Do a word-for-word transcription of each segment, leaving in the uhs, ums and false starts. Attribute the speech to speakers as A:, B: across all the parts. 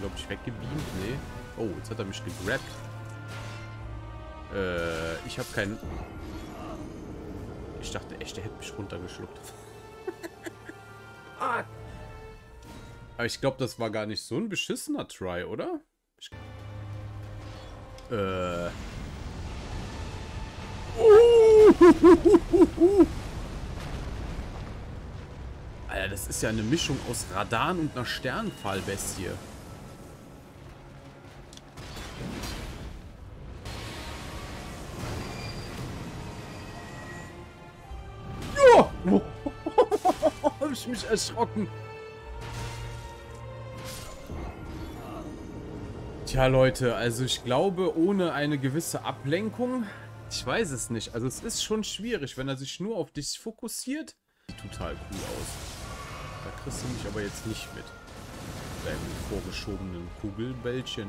A: glaube ich, weggebeamt. Nee. Oh, jetzt hat er mich gegrabt. Äh, ich habe keinen... Ich dachte echt, der hätte mich runtergeschluckt. Ah. Aber ich glaube, das war gar nicht so ein beschissener Try, oder? Ich... Äh... Alter, das ist ja eine Mischung aus Radan und einer Sternfallbestie. Ja! Hab ich mich erschrocken. Tja, Leute, also ich glaube, ohne eine gewisse Ablenkung... Ich weiß es nicht. Also es ist schon schwierig, wenn er sich nur auf dich fokussiert. Sieht total cool aus. Da kriegst du mich aber jetzt nicht mit. Deinem vorgeschobenen Kugelbällchen.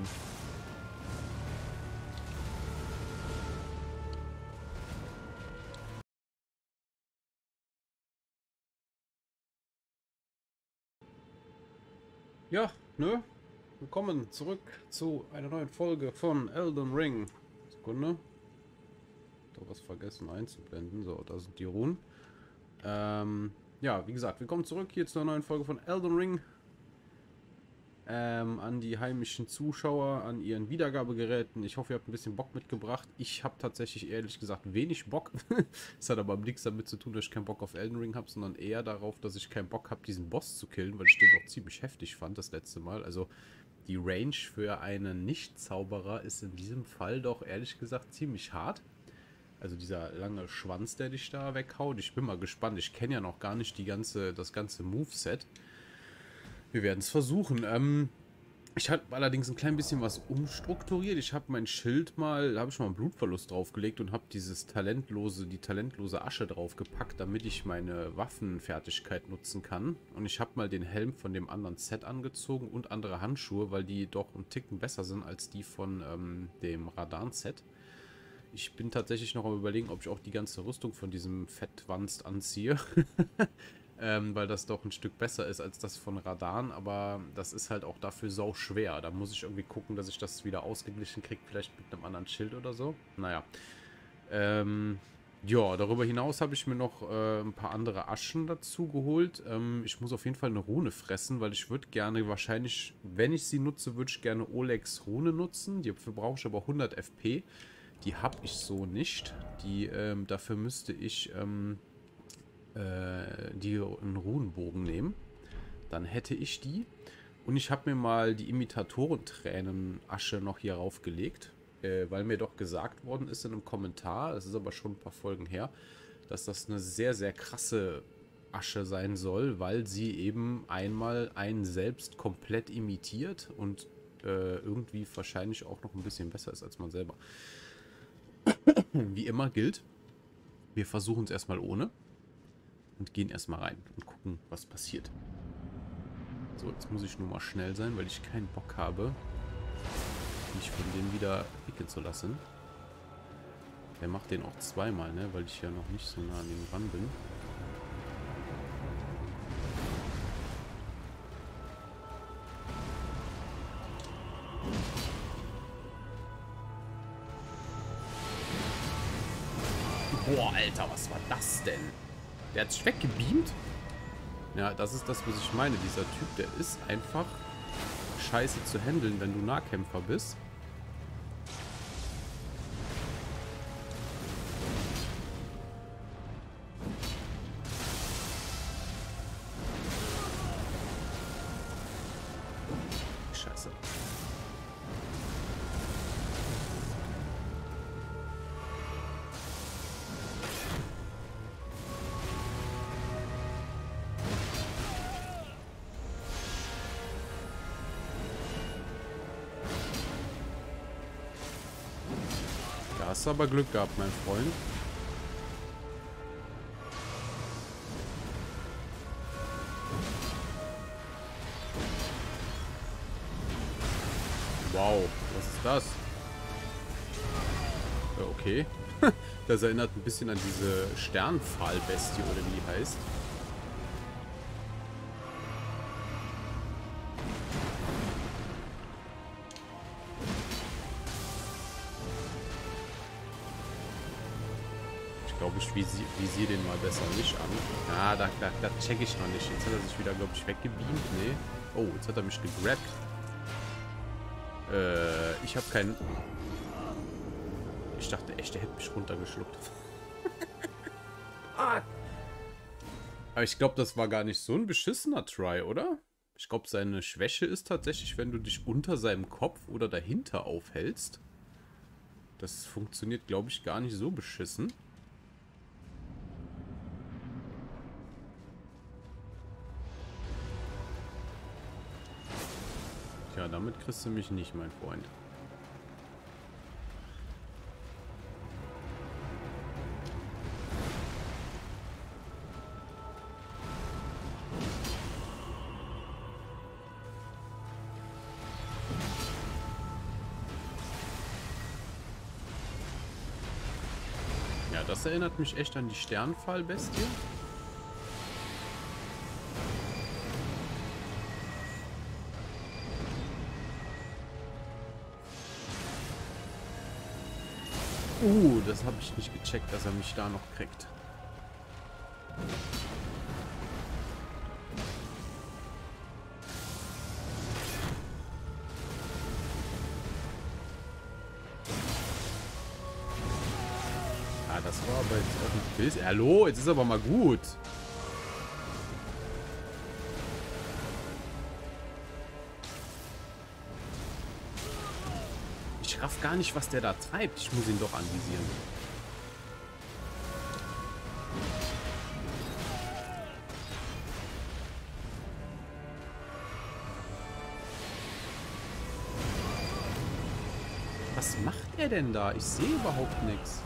A: Ja, ne? Willkommen zurück zu einer neuen Folge von Elden Ring. Sekunde. Da was vergessen einzublenden. So, da sind die Runen. Ähm, ja, wie gesagt, willkommen zurück hier zu einer neuen Folge von Elden Ring. Ähm, an die heimischen Zuschauer, an ihren Wiedergabegeräten. Ich hoffe, ihr habt ein bisschen Bock mitgebracht. Ich habe tatsächlich ehrlich gesagt wenig Bock. Das hat aber nichts damit zu tun, dass ich keinen Bock auf Elden Ring habe, sondern eher darauf, dass ich keinen Bock habe, diesen Boss zu killen, weil ich den doch ziemlich heftig fand das letzte Mal. Also die Range für einen Nicht-Zauberer ist in diesem Fall doch ehrlich gesagt ziemlich hart. Also dieser lange Schwanz, der dich da weghaut. Ich bin mal gespannt. Ich kenne ja noch gar nicht die ganze, das ganze Moveset. Wir werden es versuchen. Ähm, ich habe allerdings ein klein bisschen was umstrukturiert. Ich habe mein Schild mal, da habe ich mal einen Blutverlust draufgelegt und habe dieses talentlose, die talentlose Asche draufgepackt, damit ich meine Waffenfertigkeit nutzen kann. Und ich habe mal den Helm von dem anderen Set angezogen und andere Handschuhe, weil die doch einen Ticken besser sind als die von ähm, dem Radan-Set. Ich bin tatsächlich noch am Überlegen, ob ich auch die ganze Rüstung von diesem Fettwanst anziehe. ähm, weil das doch ein Stück besser ist als das von Radan. Aber das ist halt auch dafür sau schwer. Da muss ich irgendwie gucken, dass ich das wieder ausgeglichen kriege. Vielleicht mit einem anderen Schild oder so. Naja. Ähm, ja, darüber hinaus habe ich mir noch äh, ein paar andere Aschen dazu geholt. Ähm, ich muss auf jeden Fall eine Rune fressen, weil ich würde gerne wahrscheinlich, wenn ich sie nutze, würde ich gerne Olegs Rune nutzen. Dafür brauche ich aber hundert F P. Die habe ich so nicht. Die, ähm, dafür müsste ich ähm, äh, die einen Runenbogen nehmen. Dann hätte ich die. Und ich habe mir mal die Imitatoren-Tränen-Asche noch hier raufgelegt. Äh, weil mir doch gesagt worden ist in einem Kommentar, das ist aber schon ein paar Folgen her, dass das eine sehr, sehr krasse Asche sein soll, weil sie eben einmal einen selbst komplett imitiert und äh, irgendwie wahrscheinlich auch noch ein bisschen besser ist als man selber. Wie immer gilt, wir versuchen es erstmal ohne und gehen erstmal rein und gucken, was passiert. So, jetzt muss ich nur mal schnell sein, weil ich keinen Bock habe, mich von dem wieder picken zu lassen. Der macht den auch zweimal, ne, weil ich ja noch nicht so nah an dem ran bin. Boah, Alter, was war das denn? Der hat sich weggebeamt? Ja, das ist das, was ich meine. Dieser Typ, der ist einfach scheiße zu handeln, wenn du Nahkämpfer bist. Scheiße. Da hast du aber Glück gehabt, mein Freund. Wow, was ist das? Ja, okay. Das erinnert ein bisschen an diese Sternpfahlbestie oder wie die heißt. glaube ich, visier, visier den mal besser nicht an. Ja, da, da, da check ich noch nicht. Jetzt hat er sich wieder, glaube ich, weggebeamt. Nee. Oh, jetzt hat er mich gegrabt. Äh, ich habe keinen... Ich dachte echt, der hätte mich runtergeschluckt. Ah. Aber ich glaube, das war gar nicht so ein beschissener Try, oder? Ich glaube, seine Schwäche ist tatsächlich, wenn du dich unter seinem Kopf oder dahinter aufhältst. Das funktioniert, glaube ich, gar nicht so beschissen. Tja, damit kriegst du mich nicht, mein Freund. Ja, das erinnert mich echt an die Sternfallbestie. Uh, das habe ich nicht gecheckt, dass er mich da noch kriegt. Ah, das war aber jetzt auch ein Pilz. Hallo, jetzt ist aber mal gut. Ich raff gar nicht, was der da treibt. Ich muss ihn doch anvisieren. Was macht er denn da? Ich sehe überhaupt nichts.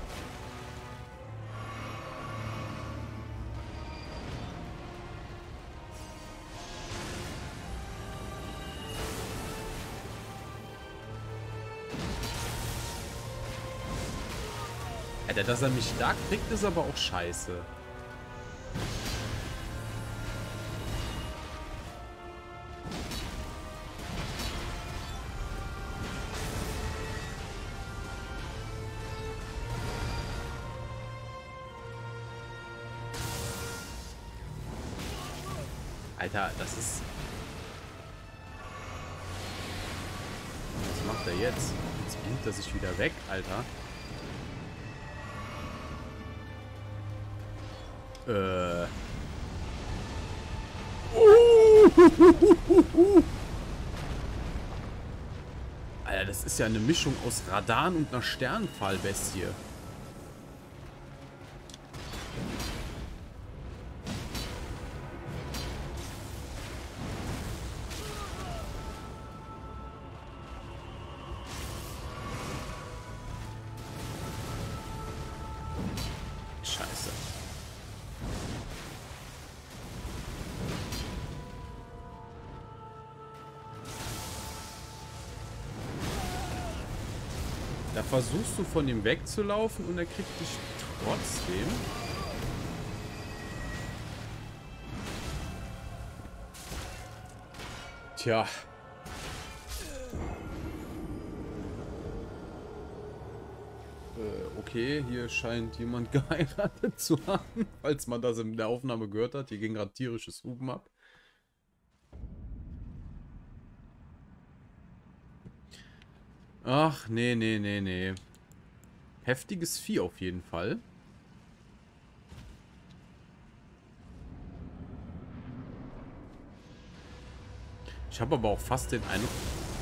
A: Alter, dass er mich da kriegt, ist aber auch scheiße. Alter, das ist... Was macht er jetzt? Jetzt beamt er sich wieder weg, Alter. Äh. Alter, das ist ja eine Mischung aus Radan und einer Sternfallbestie. Scheiße. Da versuchst du von ihm wegzulaufen und er kriegt dich trotzdem. Tja. Äh, okay, hier scheint jemand geheiratet zu haben, falls man das in der Aufnahme gehört hat. Hier ging gerade tierisches Hupen ab. Ach, nee, nee, nee, nee. Heftiges Vieh auf jeden Fall. Ich habe aber auch fast den Eindruck...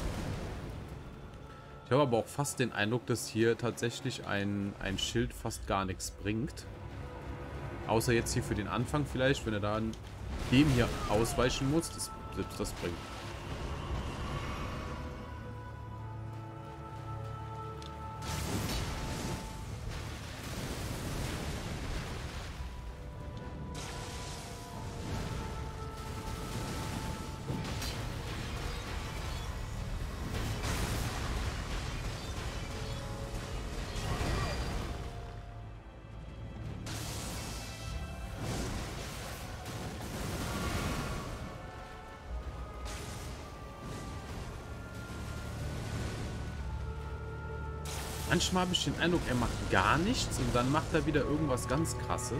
A: Ich habe aber auch fast den Eindruck, dass hier tatsächlich ein, ein Schild fast gar nichts bringt. Außer jetzt hier für den Anfang vielleicht, wenn er da dem hier ausweichen muss. Das, selbst das bringt. Manchmal habe ich den Eindruck, er macht gar nichts und dann macht er wieder irgendwas ganz Krasses.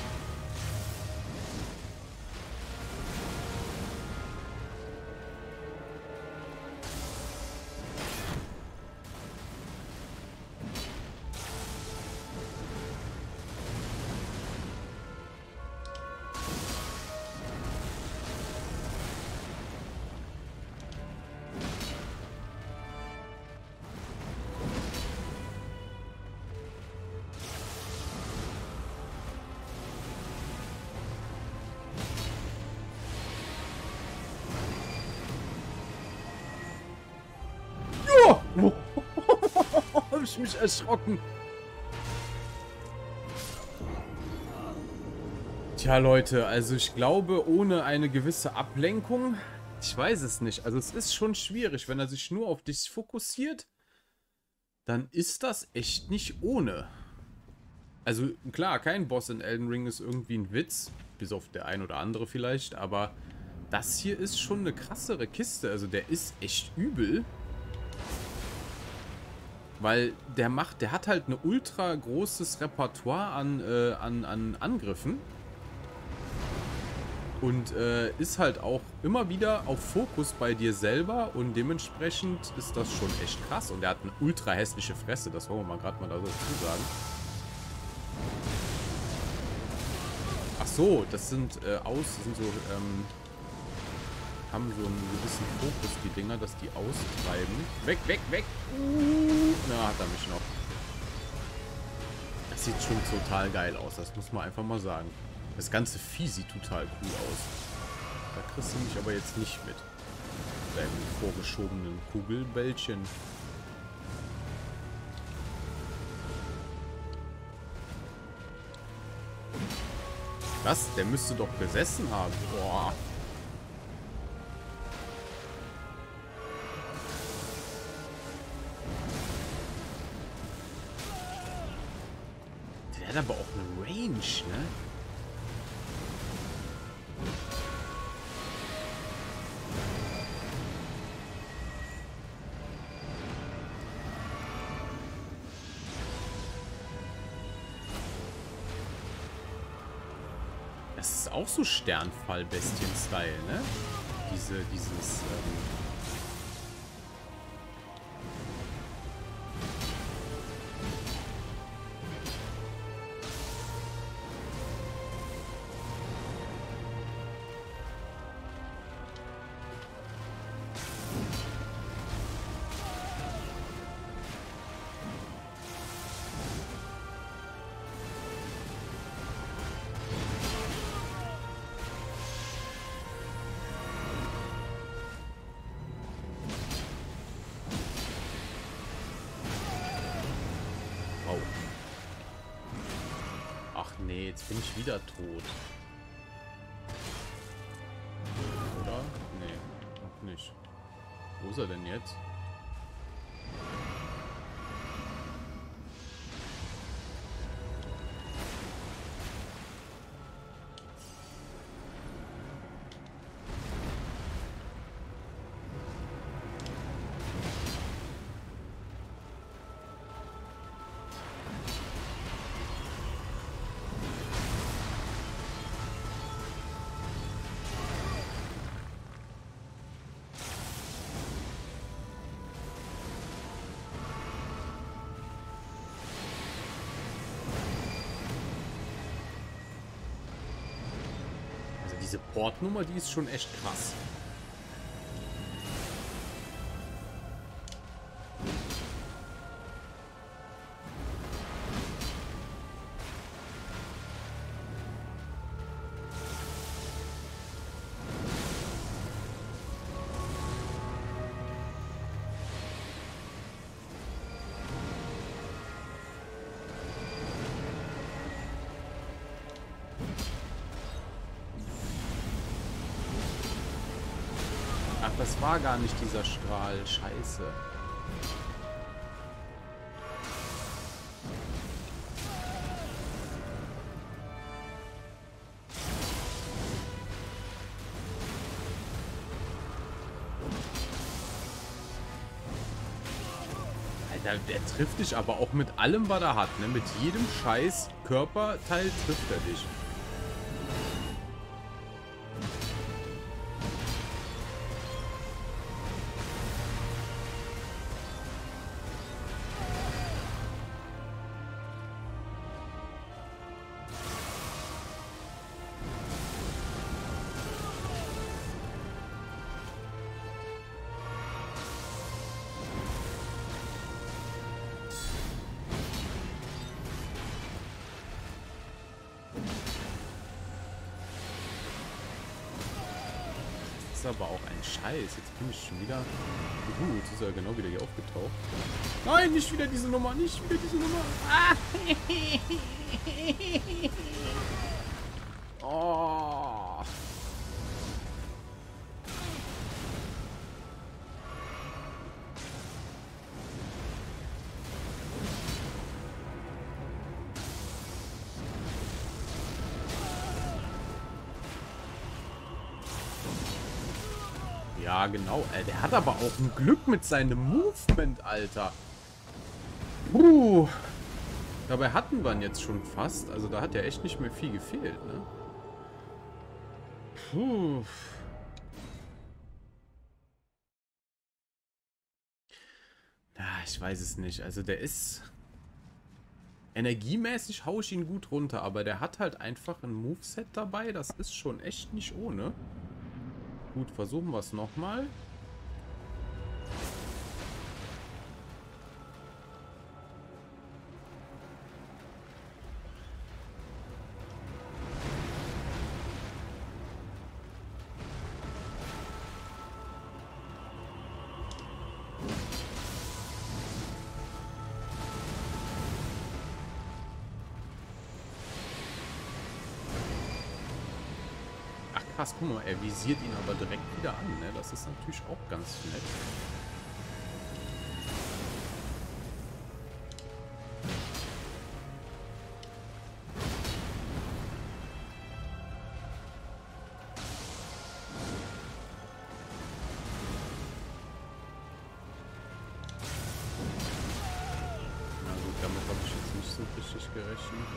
A: Oh! Hab ich mich erschrocken. Tja, Leute, also ich glaube, ohne eine gewisse Ablenkung, ich weiß es nicht. Also es ist schon schwierig, wenn er sich nur auf dich fokussiert, dann ist das echt nicht ohne. Also klar, kein Boss in Elden Ring ist irgendwie ein Witz, bis auf der ein oder andere vielleicht, aber das hier ist schon eine krassere Kiste. Also der ist echt übel. Weil der macht, der hat halt ein ultra großes Repertoire an, äh, an, an Angriffen. Und äh, ist halt auch immer wieder auf Fokus bei dir selber. Und dementsprechend ist das schon echt krass. Und der hat eine ultra hässliche Fresse. Das wollen wir mal gerade mal dazu sagen. Ach so, das sind äh, aus, das sind so, ähm, haben so einen gewissen Fokus, die Dinger, dass die austreiben. Weg, weg, weg! Uh, na, hat er mich noch. Das sieht schon total geil aus, das muss man einfach mal sagen. Das ganze Vieh sieht total cool aus. Da kriegst du mich aber jetzt nicht mit. Deinem vorgeschobenen Kugelbällchen. Was? Der müsste doch gesessen haben. Boah. Der hat aber auch eine Range, ne? Das ist auch so Sternfall-Bestien-Style, ne? Diese, dieses, ähm Nee, jetzt bin ich wieder tot. Oder? Nee, noch nicht. Wo ist er denn jetzt? Diese Portnummer, die ist schon echt krass. Ach, das war gar nicht dieser Strahl. Scheiße. Der, der trifft dich aber auch mit allem, was er hat, ne? Mit jedem scheiß Körperteil trifft er dich. Aber auch ein Scheiß. Jetzt bin ich schon wieder... Uh, jetzt ist er genau wieder hier aufgetaucht. Nein, nicht wieder diese Nummer, nicht wieder diese Nummer. Ah. Oh. Ja, genau. Äh, der hat aber auch ein Glück mit seinem Movement, Alter. Puh. Dabei hatten wir ihn jetzt schon fast. Also da hat ja echt nicht mehr viel gefehlt, ne? Puh. Ja, ich weiß es nicht. Also der ist... Energiemäßig haue ich ihn gut runter, aber der hat halt einfach ein Moveset dabei. Das ist schon echt nicht ohne. Gut, versuchen wir es nochmal. Krass, guck mal, er visiert ihn aber direkt wieder an, ne? Das ist natürlich auch ganz nett. Na gut, damit habe ich jetzt nicht so richtig gerechnet.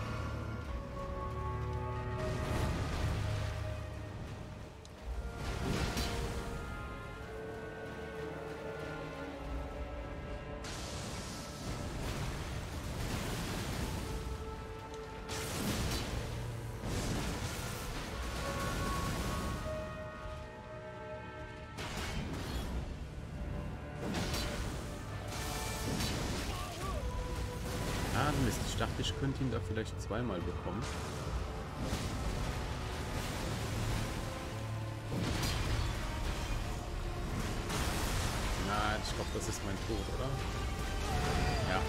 A: Ah, Mist. Ich dachte, ich könnte ihn da vielleicht zweimal bekommen. Na, ich glaube, das ist mein Tod, oder? Ja.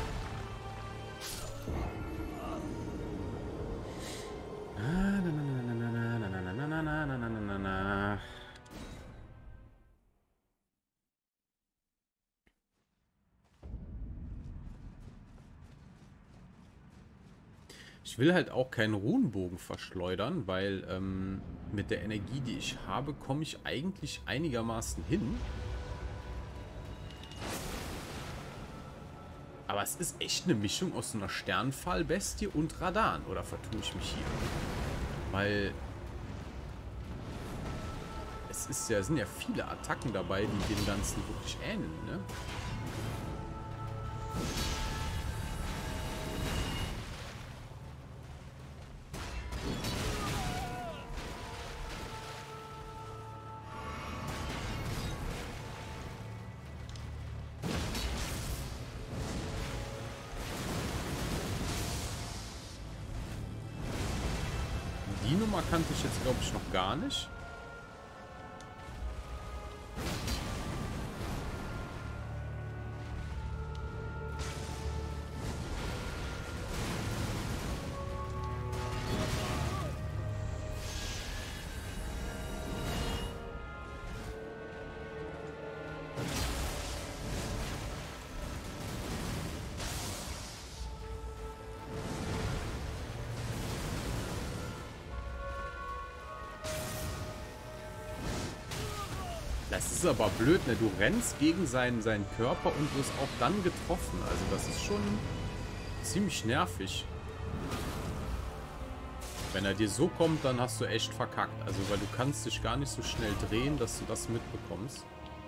A: Ah, na, na, na, na, na, na, na, na, na, na, na, na, na, na. Ich will halt auch keinen Runenbogen verschleudern, weil ähm, mit der Energie, die ich habe, komme ich eigentlich einigermaßen hin. Aber es ist echt eine Mischung aus einer Sternfallbestie und Radan. Oder vertue ich mich hier? Weil es ist ja, sind ja viele Attacken dabei, die dem Ganzen wirklich ähneln, ne? Die Nummer kannte ich jetzt, glaube ich, noch gar nicht. ist aber blöd, ne? Du rennst gegen seinen, seinen Körper und wirst auch dann getroffen. Also das ist schon ziemlich nervig. Wenn er dir so kommt, dann hast du echt verkackt. Also weil du kannst dich gar nicht so schnell drehen, dass du das mitbekommst.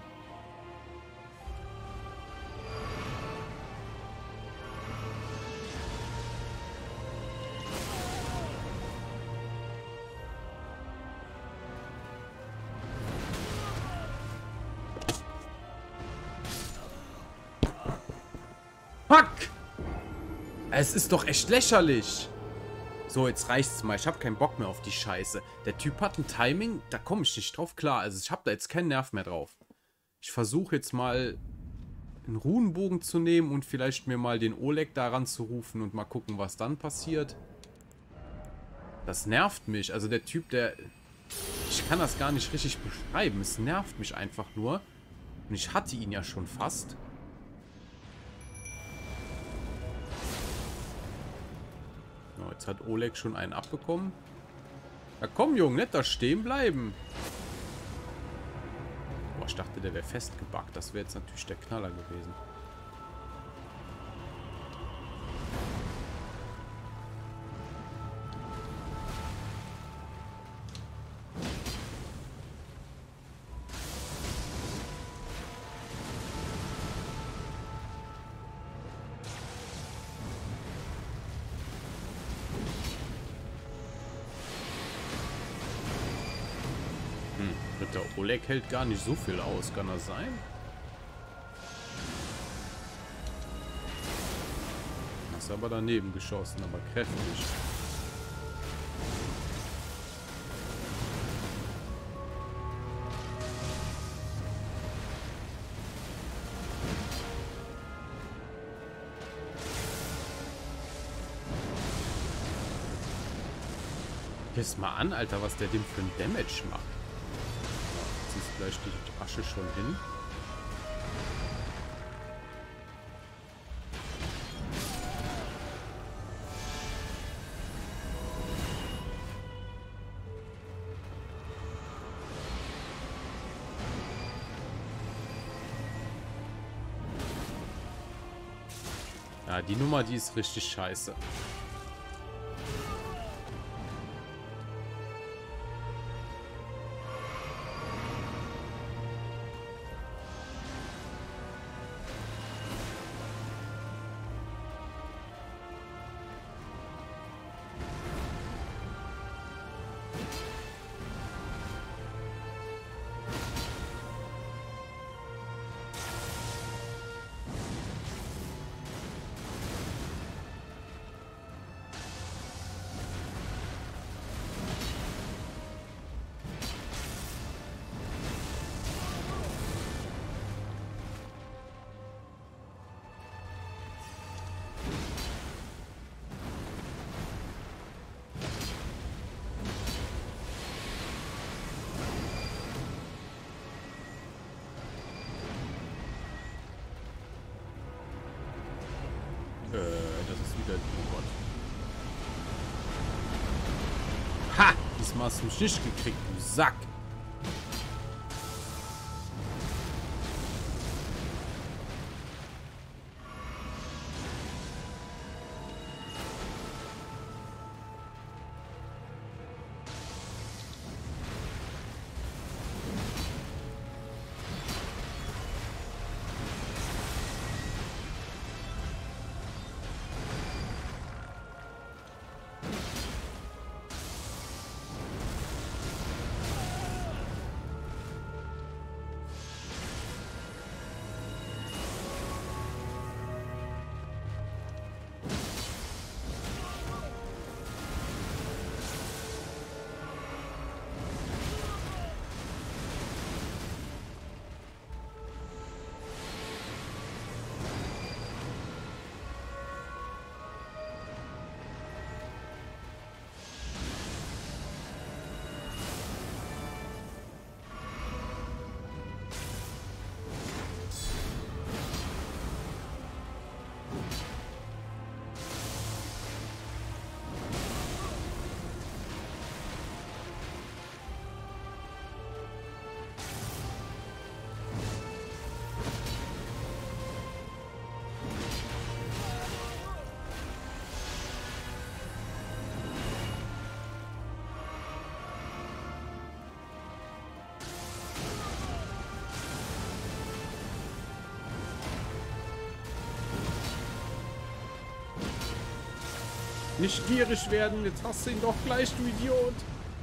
A: Fuck! Es ist doch echt lächerlich. So, jetzt reicht's mal. Ich habe keinen Bock mehr auf die Scheiße. Der Typ hat ein Timing, da komme ich nicht drauf klar. Also ich habe da jetzt keinen Nerv mehr drauf. Ich versuche jetzt mal einen Runenbogen zu nehmen und vielleicht mir mal den Oleg daran zu rufen und mal gucken, was dann passiert. Das nervt mich. Also der Typ, der... Ich kann das gar nicht richtig beschreiben. Es nervt mich einfach nur. Und ich hatte ihn ja schon fast. So, jetzt hat Oleg schon einen abbekommen. Na komm, Junge, nicht da stehen bleiben. Boah, ich dachte, der wäre festgebackt. Das wäre jetzt natürlich der Knaller gewesen. Der Oleg hält gar nicht so viel aus, kann das sein? Hast aber daneben geschossen, aber kräftig. Guess mal an, Alter, was der dem für ein Damage macht. Gleich die Asche schon hin. Ja, die Nummer, die ist richtig scheiße. Äh, das ist wieder die Robot. Ha! Diesmal hast du mich nicht gekriegt, du Sack! Nicht gierig werden. Jetzt hast du ihn doch gleich, du Idiot.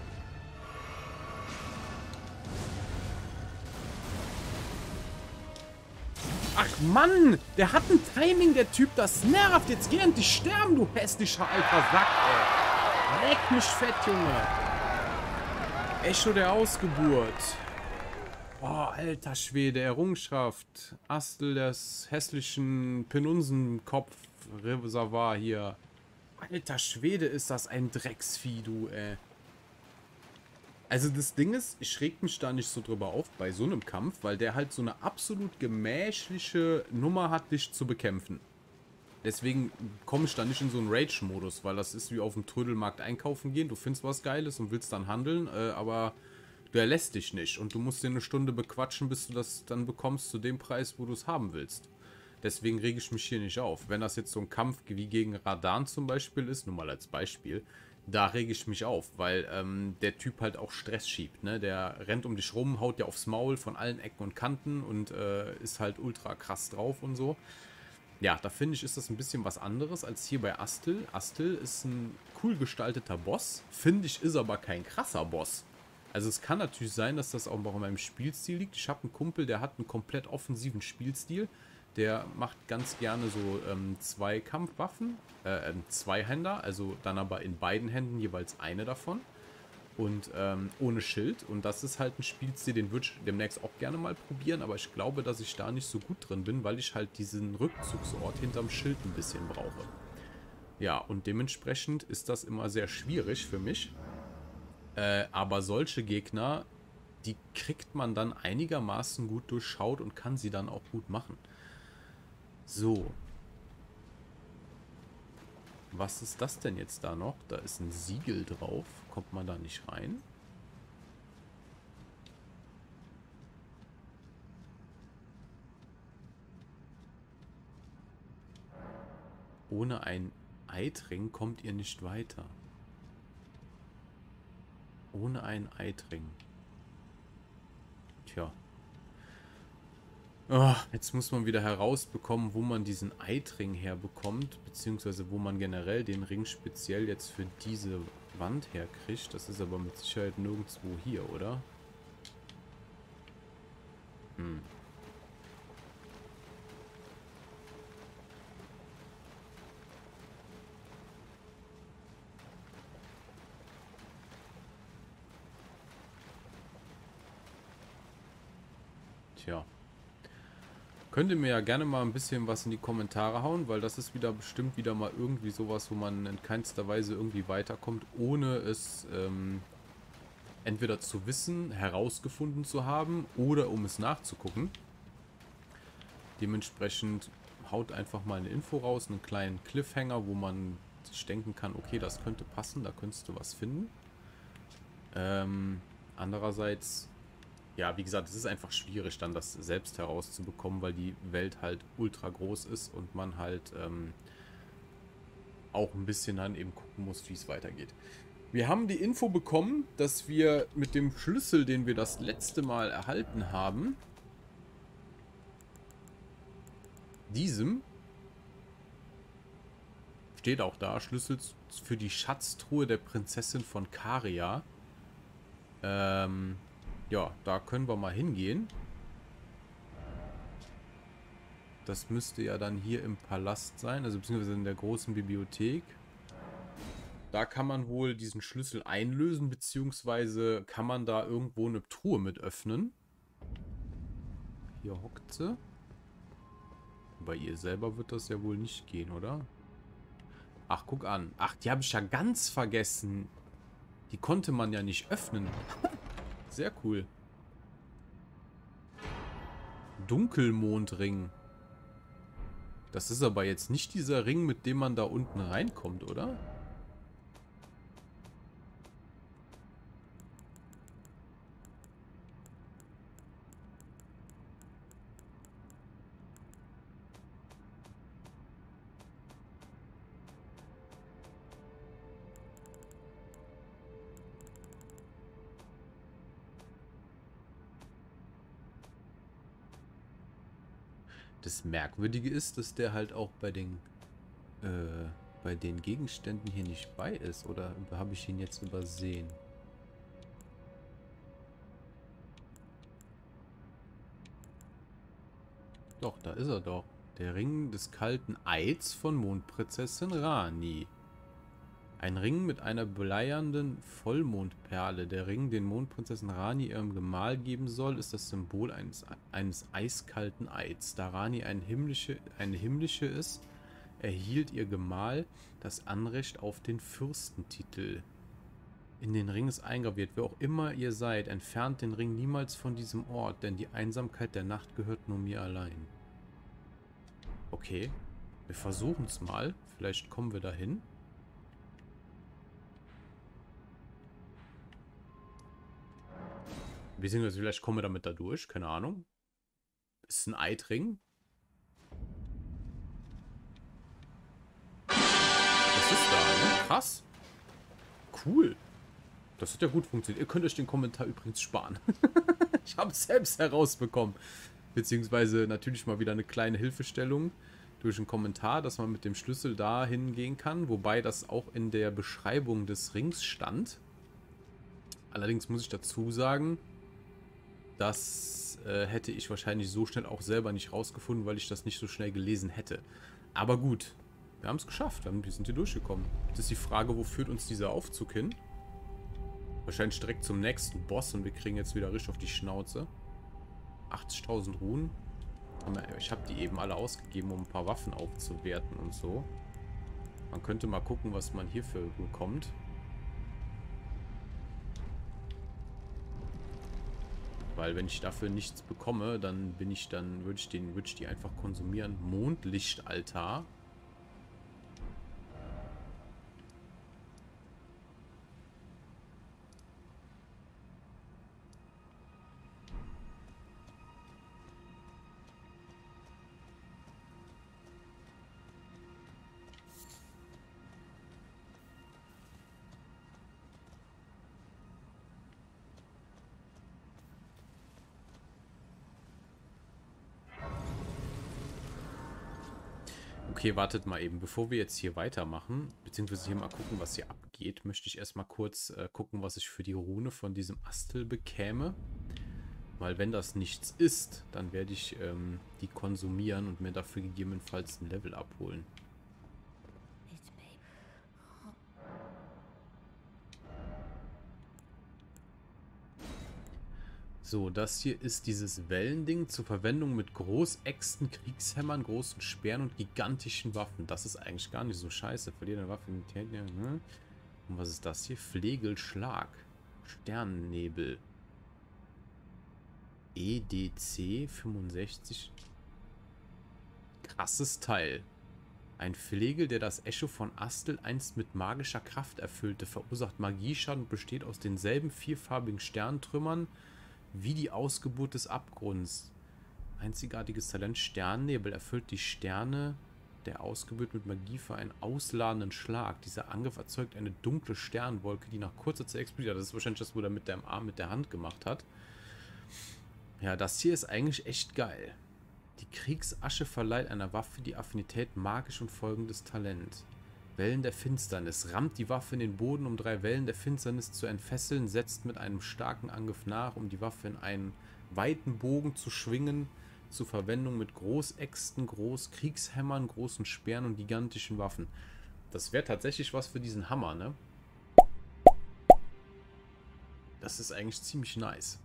A: Ach Mann, der hat ein Timing, der Typ, das nervt. Jetzt geh endlich sterben, du hässlicher alter Sack, ey. Leck mich fett, Junge. Echo der Ausgeburt. Oh, alter Schwede, Errungenschaft. Astel des hässlichen Penunsenkopf-Reservoir hier. Alter Schwede, ist das ein Drecksvieh, du, ey. Also das Ding ist, ich reg mich da nicht so drüber auf bei so einem Kampf, weil der halt so eine absolut gemächliche Nummer hat, dich zu bekämpfen. Deswegen komme ich da nicht in so einen Rage-Modus, weil das ist wie auf dem Trödelmarkt einkaufen gehen. Du findest was Geiles und willst dann handeln, äh, aber du erlässt dich nicht. Und du musst dir eine Stunde bequatschen, bis du das dann bekommst zu dem Preis, wo du es haben willst. Deswegen rege ich mich hier nicht auf. Wenn das jetzt so ein Kampf wie gegen Radan zum Beispiel ist, nur mal als Beispiel, da rege ich mich auf, weil ähm, der Typ halt auch Stress schiebt, ne? Der rennt um dich rum, haut dir aufs Maul von allen Ecken und Kanten und äh, ist halt ultra krass drauf und so. Ja, da finde ich, ist das ein bisschen was anderes als hier bei Astel. Astel ist ein cool gestalteter Boss, finde ich, ist aber kein krasser Boss. Also es kann natürlich sein, dass das auch bei meinem Spielstil liegt. Ich habe einen Kumpel, der hat einen komplett offensiven Spielstil. Der macht ganz gerne so ähm, zwei Kampfwaffen, äh, Zweihänder, also dann aber in beiden Händen jeweils eine davon. Und ähm, ohne Schild. Und das ist halt ein Spielstil, den würde ich demnächst auch gerne mal probieren. Aber ich glaube, dass ich da nicht so gut drin bin, weil ich halt diesen Rückzugsort hinterm Schild ein bisschen brauche. Ja, und dementsprechend ist das immer sehr schwierig für mich. Äh, aber solche Gegner, die kriegt man dann einigermaßen gut durchschaut und kann sie dann auch gut machen. So. Was ist das denn jetzt da noch? Da ist ein Siegel drauf. Kommt man da nicht rein? Ohne ein Eidring kommt ihr nicht weiter. Ohne ein Eidring. Tja. Oh, jetzt muss man wieder herausbekommen, wo man diesen Eidring herbekommt, beziehungsweise wo man generell den Ring speziell jetzt für diese Wand herkriegt. Das ist aber mit Sicherheit nirgendwo hier, oder? Hm. Tja. Könnt ihr mir ja gerne mal ein bisschen was in die Kommentare hauen, weil das ist wieder bestimmt wieder mal irgendwie sowas, wo man in keinster Weise irgendwie weiterkommt, ohne es ähm, entweder zu wissen, herausgefunden zu haben oder um es nachzugucken. Dementsprechend haut einfach mal eine Info raus, einen kleinen Cliffhanger, wo man sich denken kann, okay, das könnte passen, da könntest du was finden. Ähm, andererseits... Ja, wie gesagt, es ist einfach schwierig, dann das selbst herauszubekommen, weil die Welt halt ultra groß ist und man halt ähm, auch ein bisschen dann eben gucken muss, wie es weitergeht. Wir haben die Info bekommen, dass wir mit dem Schlüssel, den wir das letzte Mal erhalten haben, diesem, steht auch da, Schlüssel für die Schatztruhe der Prinzessin von Caria, ähm... ja, da können wir mal hingehen. Das müsste ja dann hier im Palast sein, also beziehungsweise in der großen Bibliothek. Da kann man wohl diesen Schlüssel einlösen, beziehungsweise kann man da irgendwo eine Truhe mit öffnen. Hier hockt sie. Bei ihr selber wird das ja wohl nicht gehen, oder? Ach, guck an. Ach, die habe ich ja ganz vergessen. Die konnte man ja nicht öffnen. Sehr cool. Dunkelmondring. Das ist aber jetzt nicht dieser Ring, mit dem man da unten reinkommt, oder? Das Merkwürdige ist, dass der halt auch bei den äh, bei den Gegenständen hier nicht bei ist. Oder habe ich ihn jetzt übersehen? Doch, da ist er doch. Der Ring des kalten Eids von Mondprinzessin Rani. Ein Ring mit einer bleiernden Vollmondperle. Der Ring, den Mondprinzessin Rani ihrem Gemahl geben soll, ist das Symbol eines, eines eiskalten Eids. Da Rani ein himmlische, eine himmlische ist, erhielt ihr Gemahl das Anrecht auf den Fürstentitel. In den Ring ist eingraviert: Wer auch immer ihr seid, entfernt den Ring niemals von diesem Ort, denn die Einsamkeit der Nacht gehört nur mir allein. Okay, wir versuchen es mal. Vielleicht kommen wir dahin. Beziehungsweise vielleicht kommen wir damit da durch. Keine Ahnung. Ist ein Eidring. Was ist da, ne? Krass. Cool. Das hat ja gut funktioniert. Ihr könnt euch den Kommentar übrigens sparen. Ich habe es selbst herausbekommen. Beziehungsweise natürlich mal wieder eine kleine Hilfestellung durch einen Kommentar, dass man mit dem Schlüssel da hingehen kann. Wobei das auch in der Beschreibung des Rings stand. Allerdings muss ich dazu sagen, das äh, hätte ich wahrscheinlich so schnell auch selber nicht rausgefunden, weil ich das nicht so schnell gelesen hätte. Aber gut, wir haben es geschafft. Wir sind hier durchgekommen. Jetzt ist die Frage, wo führt uns dieser Aufzug hin? Wahrscheinlich direkt zum nächsten Boss und wir kriegen jetzt wieder richtig auf die Schnauze. achtzigtausend Runen. Ich habe die eben alle ausgegeben, um ein paar Waffen aufzuwerten und so. Man könnte mal gucken, was man hierfür bekommt. Weil wenn ich dafür nichts bekomme, dann bin ich dann, würde ich den, würde ich die einfach konsumieren. Mondlichtaltar. Okay, wartet mal eben. Bevor wir jetzt hier weitermachen, beziehungsweise hier mal gucken, was hier abgeht, möchte ich erstmal kurz äh, gucken, was ich für die Rune von diesem Astel bekäme. Weil wenn das nichts ist, dann werde ich ähm, die konsumieren und mir dafür gegebenenfalls ein Level abholen. So, das hier ist dieses Wellending zur Verwendung mit Großäxten, Kriegshämmern, großen Speeren und gigantischen Waffen. Das ist eigentlich gar nicht so scheiße. Verliert eine Waffe in die ne? Und was ist das hier? Flegelschlag. Sternennebel. E D C fünfundsechzig. Krasses Teil. Ein Flegel, der das Echo von Astel einst mit magischer Kraft erfüllte, verursacht Magieschaden und besteht aus denselben vierfarbigen Sterntrümmern wie die Ausgeburt des Abgrunds. Einzigartiges Talent Sternnebel erfüllt die Sterne der Ausgeburt mit Magie für einen ausladenden Schlag. Dieser Angriff erzeugt eine dunkle Sternwolke, die nach kurzer Zeit explodiert. Das ist wahrscheinlich das, wo er mit dem Arm, mit der Hand gemacht hat. Ja, das hier ist eigentlich echt geil. Die Kriegsasche verleiht einer Waffe die Affinität magisch und folgendes Talent. Wellen der Finsternis. Rammt die Waffe in den Boden, um drei Wellen der Finsternis zu entfesseln, setzt mit einem starken Angriff nach, um die Waffe in einen weiten Bogen zu schwingen, zur Verwendung mit Großäxten, Großkriegshämmern, großen Speeren und gigantischen Waffen. Das wäre tatsächlich was für diesen Hammer, ne? Das ist eigentlich ziemlich nice.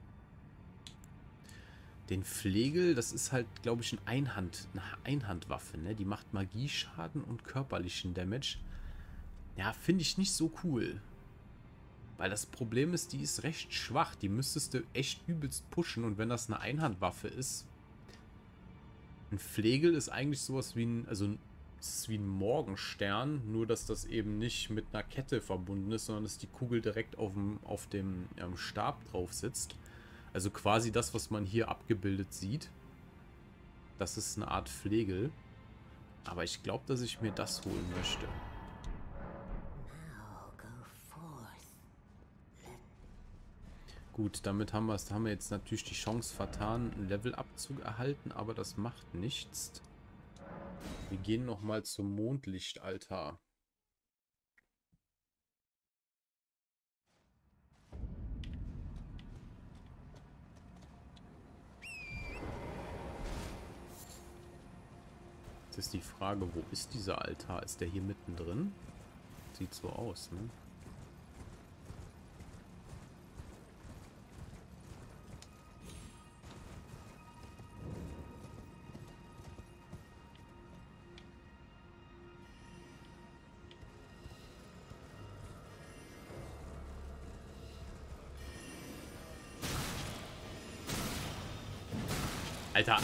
A: Den Flegel, das ist halt, glaube ich, ein Einhand, eine Einhandwaffe, ne? Die macht Magieschaden und körperlichen Damage. Ja, finde ich nicht so cool. Weil das Problem ist, die ist recht schwach. Die müsstest du echt übelst pushen. Und wenn das eine Einhandwaffe ist... Ein Flegel ist eigentlich sowas wie ein... Also, es ist wie ein Morgenstern. Nur, dass das eben nicht mit einer Kette verbunden ist, sondern dass die Kugel direkt auf dem, auf dem ähm, Stab drauf sitzt. Also quasi das, was man hier abgebildet sieht. Das ist eine Art Flegel. Aber ich glaube, dass ich mir das holen möchte. Gut, damit haben, haben wir jetzt natürlich die Chance vertan, einen Levelabzug erhalten, aber das macht nichts. Wir gehen nochmal zum Mondlichtaltar. Jetzt ist die Frage, wo ist dieser Altar? Ist der hier mittendrin? Sieht so aus, ne? Alter!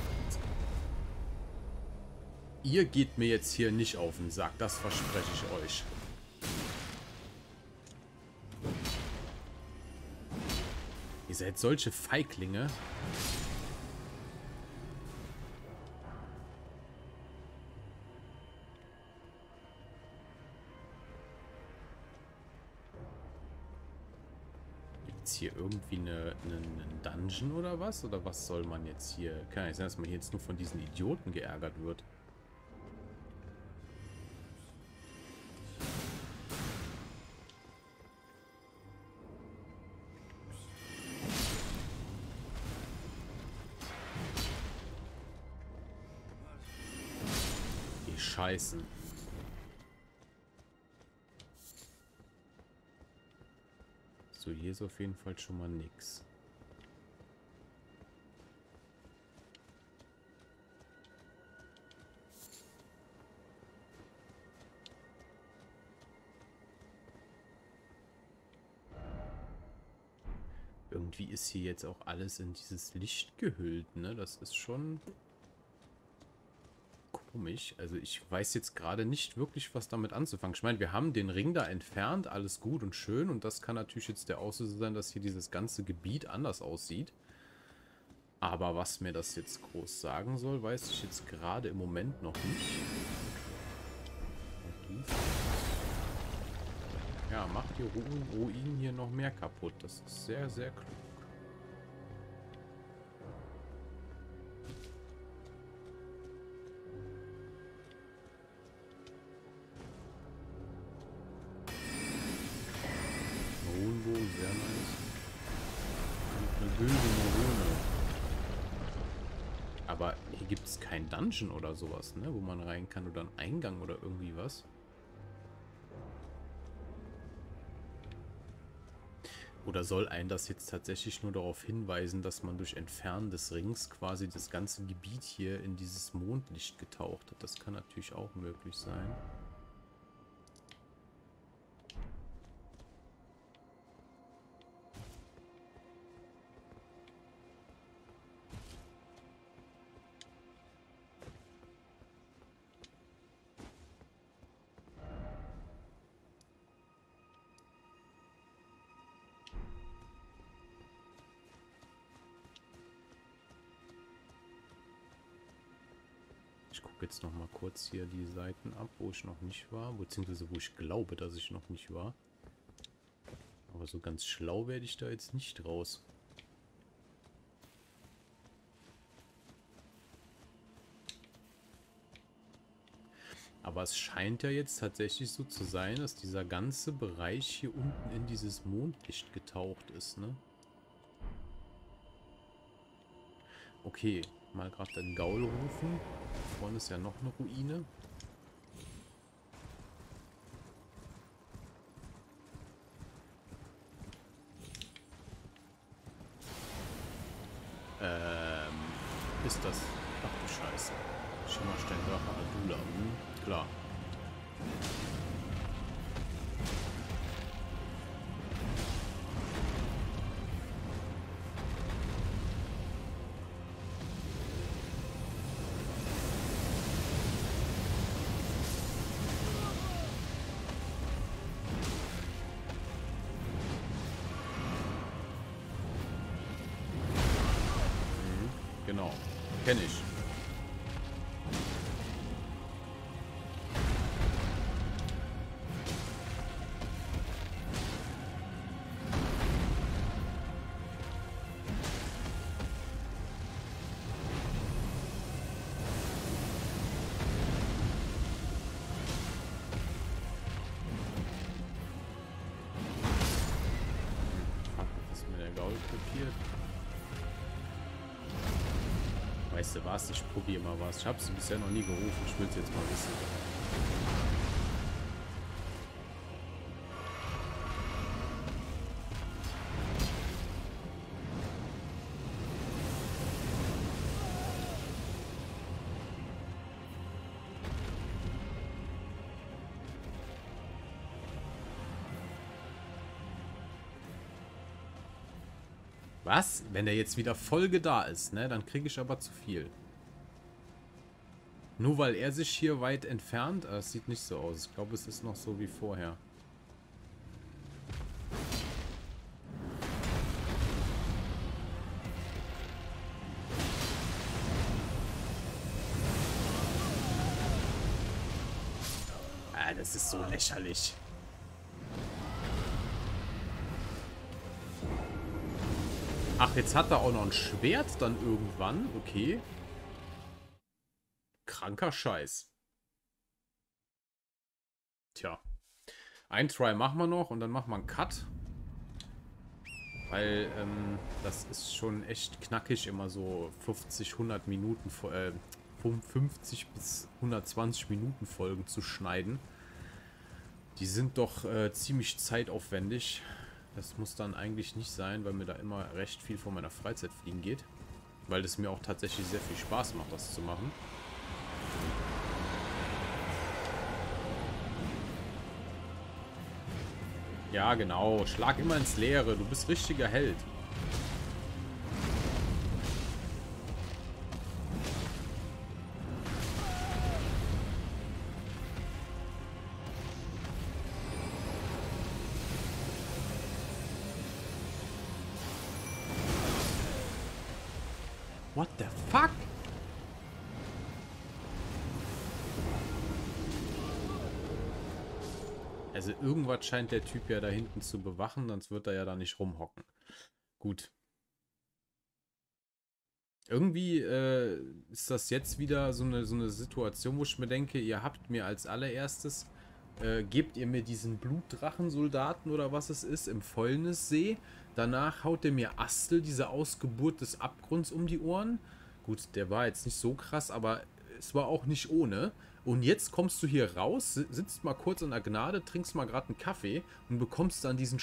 A: Ihr geht mir jetzt hier nicht auf den Sack, das verspreche ich euch. Ihr seid solche Feiglinge. Gibt es hier irgendwie eine, eine, einen Dungeon oder was? Oder was soll man jetzt hier... Kann ja nicht sein, dass man hier jetzt nur von diesen Idioten geärgert wird. Scheißen. So, hier ist auf jeden Fall schon mal nix. Irgendwie ist hier jetzt auch alles in dieses Licht gehüllt, ne? Das ist schon... komisch. Also ich weiß jetzt gerade nicht wirklich, was damit anzufangen. Ich meine, wir haben den Ring da entfernt, alles gut und schön. Und das kann natürlich jetzt der Auslöser sein, dass hier dieses ganze Gebiet anders aussieht. Aber was mir das jetzt groß sagen soll, weiß ich jetzt gerade im Moment noch nicht. Ja, macht die Ru- Ruinen hier noch mehr kaputt. Das ist sehr, sehr klug. Sehr nice. Eine wilde Morone. Aber hier gibt es kein Dungeon oder sowas, ne? Wo man rein kann oder einen Eingang oder irgendwie was. Oder soll einen das jetzt tatsächlich nur darauf hinweisen, dass man durch Entfernen des Rings quasi das ganze Gebiet hier in dieses Mondlicht getaucht hat? Das kann natürlich auch möglich sein. Ich gucke jetzt noch mal kurz hier die Seiten ab, wo ich noch nicht war, beziehungsweise wo ich glaube, dass ich noch nicht war. Aber so ganz schlau werde ich da jetzt nicht raus. Aber es scheint ja jetzt tatsächlich so zu sein, dass dieser ganze Bereich hier unten in dieses Mondlicht getaucht ist, ne? Okay, mal gerade den Gaul rufen. Da vorne ist ja noch eine Ruine. Ähm, ist das... Ach du Scheiße. Schimmersteindrache Adula. Hm, klar. Genau. Kenne ich. Was ist mir der Gaul kopiert? Weißt du was? Ich probiere mal was. Ich habe sie bisher noch nie gerufen. Ich will es jetzt mal wissen. Was? Wenn der jetzt wieder Folge da ist, ne? Dann kriege ich aber zu viel. Nur weil er sich hier weit entfernt? Ah, es sieht nicht so aus. Ich glaube, es ist noch so wie vorher. Ah, das ist so lächerlich. Ach, jetzt hat er auch noch ein Schwert dann irgendwann. Okay. Kranker Scheiß. Tja. Ein Try machen wir noch und dann machen wir einen Cut. Weil, ähm, das ist schon echt knackig, immer so fünfzig, hundert Minuten, äh, fünfzig bis hundertzwanzig Minuten Folgen zu schneiden. Die sind doch äh, ziemlich zeitaufwendig. Das muss dann eigentlich nicht sein, weil mir da immer recht viel von meiner Freizeit fliegen geht. Weil es mir auch tatsächlich sehr viel Spaß macht, das zu machen. Ja, genau. Schlag immer ins Leere. Du bist richtiger Held. What the fuck? Also irgendwas scheint der Typ ja da hinten zu bewachen, sonst wird er ja da nicht rumhocken. Gut. Irgendwie äh, ist das jetzt wieder so eine, so eine Situation, wo ich mir denke, ihr habt mir als allererstes, äh, gebt ihr mir diesen Blutdrachensoldaten oder was es ist, im Fäulnissee. Danach haut ihr mir Astel, diese Ausgeburt des Abgrunds, um die Ohren. Gut, der war jetzt nicht so krass, aber es war auch nicht ohne. Und jetzt kommst du hier raus, sitzt mal kurz in der Gnade, trinkst mal gerade einen Kaffee und bekommst dann diesen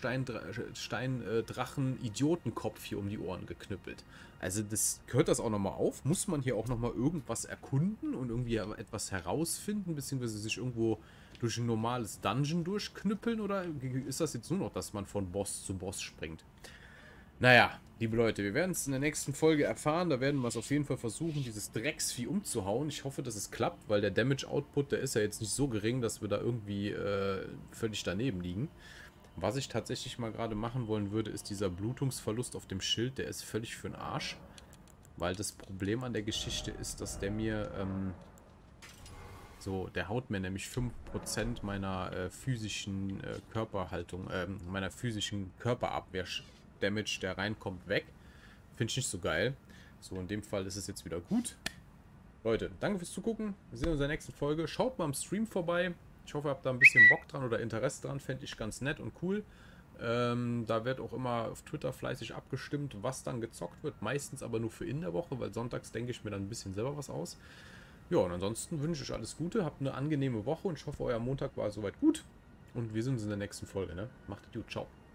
A: Schimmerstein-Drachen-Idiotenkopf hier um die Ohren geknüppelt. Also das gehört das auch nochmal auf? Muss man hier auch nochmal irgendwas erkunden und irgendwie etwas herausfinden, beziehungsweise sich irgendwo durch ein normales Dungeon durchknüppeln? Oder ist das jetzt nur noch, dass man von Boss zu Boss springt? Naja, liebe Leute, wir werden es in der nächsten Folge erfahren. Da werden wir es auf jeden Fall versuchen, dieses Drecksvieh umzuhauen. Ich hoffe, dass es klappt, weil der Damage-Output, der ist ja jetzt nicht so gering, dass wir da irgendwie äh, völlig daneben liegen. Was ich tatsächlich mal gerade machen wollen würde, ist dieser Blutungsverlust auf dem Schild. Der ist völlig für den Arsch. Weil das Problem an der Geschichte ist, dass der mir... Ähm, so, der haut mir nämlich fünf Prozent meiner äh, physischen äh, Körperhaltung, äh, meiner physischen Körperabwehr Damage, der reinkommt, weg. Finde ich nicht so geil. So, in dem Fall ist es jetzt wieder gut. Leute, danke fürs Zugucken. Wir sehen uns in der nächsten Folge. Schaut mal am Stream vorbei. Ich hoffe, ihr habt da ein bisschen Bock dran oder Interesse dran. Fände ich ganz nett und cool. Ähm, da wird auch immer auf Twitter fleißig abgestimmt, was dann gezockt wird. Meistens aber nur für in der Woche, weil sonntags denke ich mir dann ein bisschen selber was aus. Ja, und ansonsten wünsche ich euch alles Gute. Habt eine angenehme Woche und ich hoffe, euer Montag war soweit gut. Und wir sehen uns in der nächsten Folge. Ne? Macht es gut. Ciao.